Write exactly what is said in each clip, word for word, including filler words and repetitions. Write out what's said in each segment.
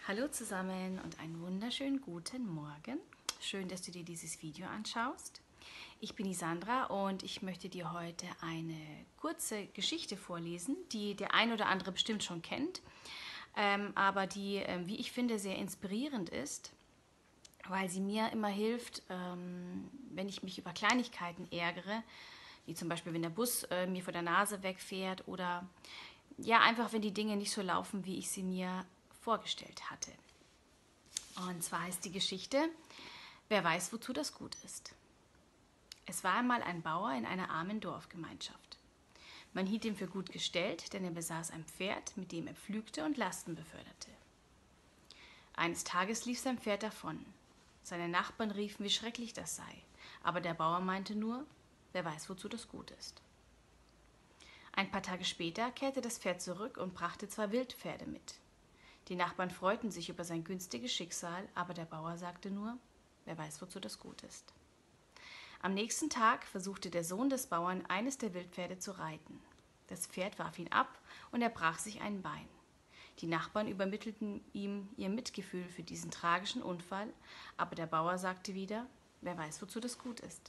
Hallo zusammen und einen wunderschönen guten Morgen. Schön, dass du dir dieses Video anschaust. Ich bin die Sandra und ich möchte dir heute eine kurze Geschichte vorlesen, die der ein oder andere bestimmt schon kennt, ähm, aber die, ähm, wie ich finde, sehr inspirierend ist, weil sie mir immer hilft, ähm, wenn ich mich über Kleinigkeiten ärgere, wie zum Beispiel, wenn der Bus äh, mir vor der Nase wegfährt oder ja, einfach wenn die Dinge nicht so laufen, wie ich sie mir vorgestellt hatte. Und zwar heißt die Geschichte, wer weiß, wozu das gut ist. Es war einmal ein Bauer in einer armen Dorfgemeinschaft. Man hielt ihn für gut gestellt, denn er besaß ein Pferd, mit dem er pflügte und Lasten beförderte. Eines Tages lief sein Pferd davon. Seine Nachbarn riefen, wie schrecklich das sei, aber der Bauer meinte nur, wer weiß, wozu das gut ist. Ein paar Tage später kehrte das Pferd zurück und brachte zwei Wildpferde mit. Die Nachbarn freuten sich über sein günstiges Schicksal, aber der Bauer sagte nur, wer weiß, wozu das gut ist. Am nächsten Tag versuchte der Sohn des Bauern, eines der Wildpferde zu reiten. Das Pferd warf ihn ab und er brach sich ein Bein. Die Nachbarn übermittelten ihm ihr Mitgefühl für diesen tragischen Unfall, aber der Bauer sagte wieder, wer weiß, wozu das gut ist.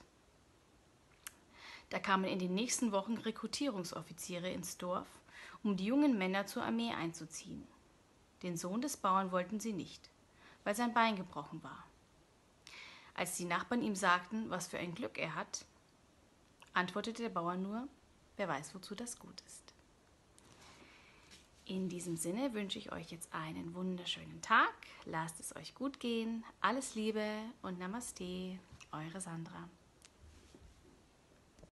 Da kamen in den nächsten Wochen Rekrutierungsoffiziere ins Dorf, um die jungen Männer zur Armee einzuziehen. Den Sohn des Bauern wollten sie nicht, weil sein Bein gebrochen war. Als die Nachbarn ihm sagten, was für ein Glück er hat, antwortete der Bauer nur, wer weiß, wozu das gut ist. In diesem Sinne wünsche ich euch jetzt einen wunderschönen Tag. Lasst es euch gut gehen. Alles Liebe und Namaste, eure Sandra.